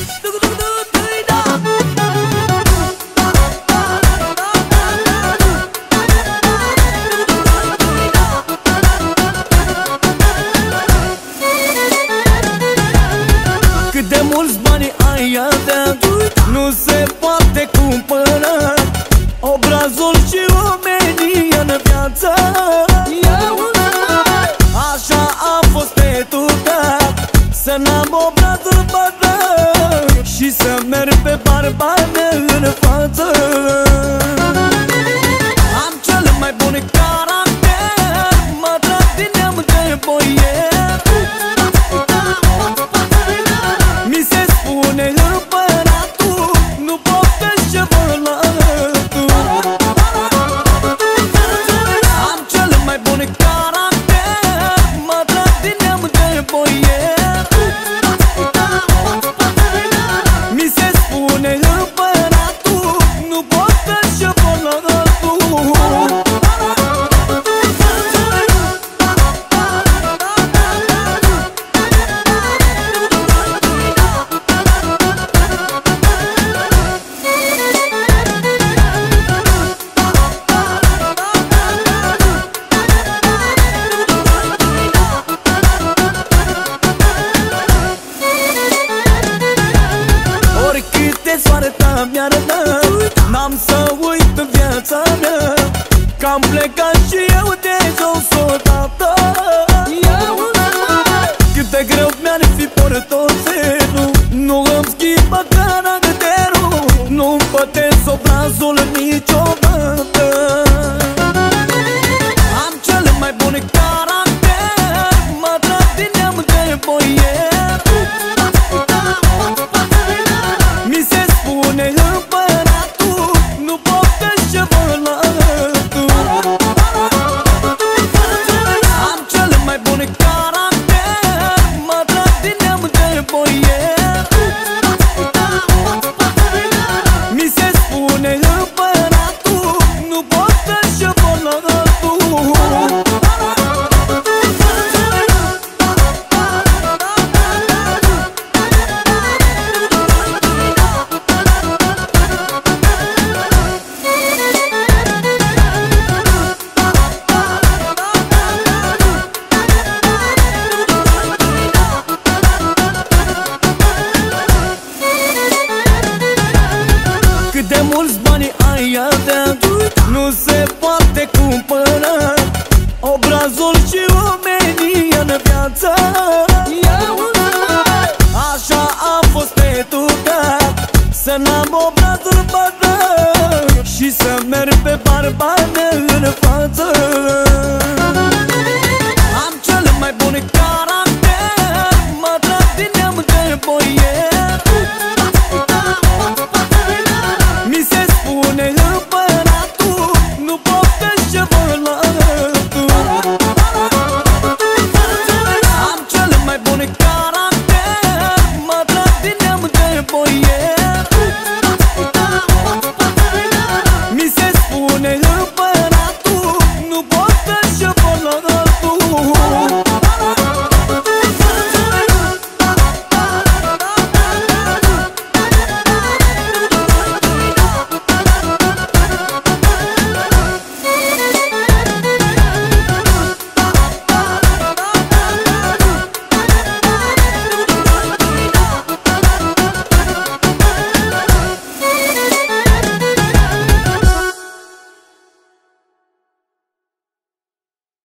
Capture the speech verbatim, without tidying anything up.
Cât de mulți bani ai avea, nu se poate cumpăra obrazul și omenia în viață. Așa a fost educat, să n-am obrazul bătrân și să merg pe barbane în față. Am cel mai bun caracter, mă trag din neam de boier. Mi se spune împăratul, nu poftești ce vă lătul. Am cel mai bun caracter, mă trag din neam de boier. Mi se spune împăratul, nu poftești ce vă lătul. Oricâte soarta mi-ar da, n-am să uit în viața mea că am plecat și eu de jos odată. Cât de greu mi-ar fi portofelul, nu îmi schimbă caracterul, nu-mi pătesc obrazul niciodată. Am cel mai bun caracter, mă trag din neam de boier. Mi se spune împăratul, nu poftești ce vă lătul. Am cel mai bun caracter, mă trag din neam de boier. Mi se spune împăratul, nu poftești ce vă lătul. Cât de mulți bani ai avea, nu se poate cumpăra obrazul și omenia în viață. Așa a fost educat, să n-am obrazul bătrân și să merg pe barbane în față. Am cel mai bun caracter, mă trag din neam de boier.